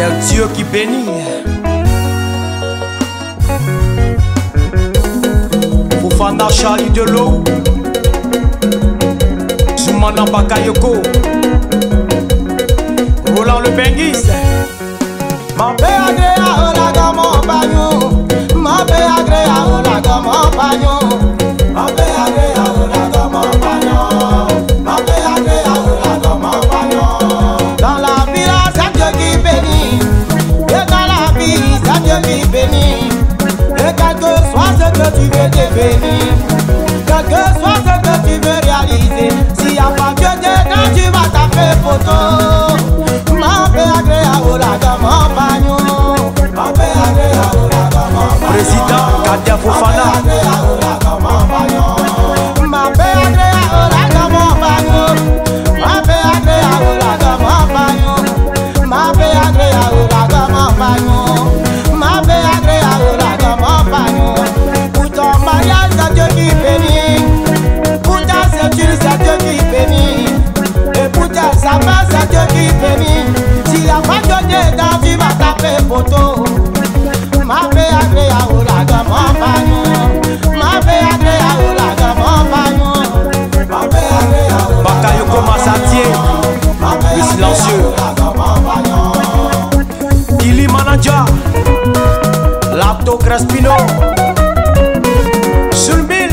C'est Dieu qui bénit. Fofana Charlie de l'eau, Zoumana Bakayoko, Roland le Benguis. Ma paix agréa au lago mon bagnon. Ma paix agréa au lago mon bagnon. Ma paix agréa au lago mon bagnon. Ma paix agréa au lago mon bagnon. Dans la vie c'est Dieu qui bénit. Et dans la vie c'est Dieu qui bénit. Et quel que soit ce que tu veux devenir, quel que soit ce que tu veux réaliser, s'il n'y a pas Dieu dedans tu vas taper photo. Ma paix agréa au lago mon bagnon. Président Kadia Fofana. Ma paix agréa au lago mon bagnon. Ma paix agréa au lago mon bagnon. Ma paix agréa au lago mon bagnon. Ma paix agréa au lago mon bagnon. Pour ton mariage c'est Dieu qui bénit. Pour ta ceinture c'est Dieu qui bénit. Et pour ta sapin c'est Dieu qui bénit. S'il n'y a pas Dieu dedans tu vas taper photo. Ma paix agréa au lago mon bagnon. Ma paix agréa au lago mon bagnon. Ma paix agréa au lago Bakayoko Massatier, le silencieux. Kili Manaja, Lapto Crespino, Sulbil,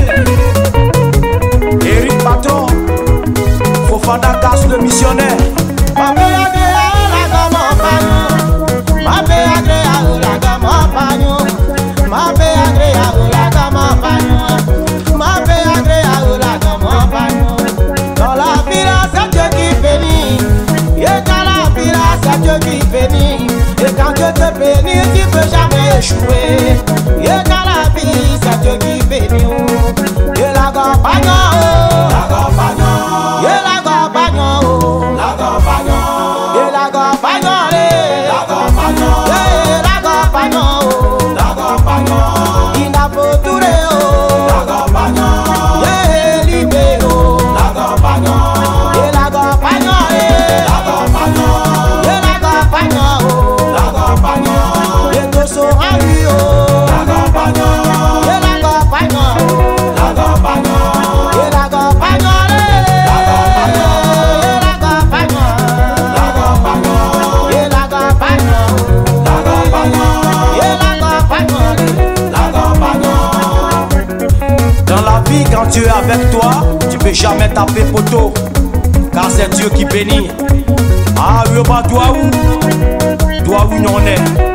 Eric Patron, Fofana Casse le missionnaire. Ma paix agréa au lago mon bagnon. Ma paix agréa au lago mon bagnon. Ma paix agréa au lago mon bagnon. Ma paix agréa au lago mon bagnon. Dans la vie c'est Dieu qui bénit. Et dans la vie c'est Dieu qui bénit. Et quand Dieu te bénit tu peux jamais échouer. Et dans la vie c'est Dieu qui bénit. Et la compagnon, la compagnon, et la compagnon, la compagnon, et la compagnon, la compagnon, et la compagnon, la compagnon, il n'a pas tout la compagnon, et libéro, la compagnon, et la compagnon, la compagnon, et la compagnon, la compagnon, et tout son rio, la compagnon, et la compagnon, la compagnon, et la compagnon, la compagnon, la compagnon, et la compagnon, la compagnon, et la compagnon. Dans la vie, quand Dieu est avec toi, tu peux jamais taper poteau, car c'est Dieu qui bénit. Ah, oui, bah, toi où non est.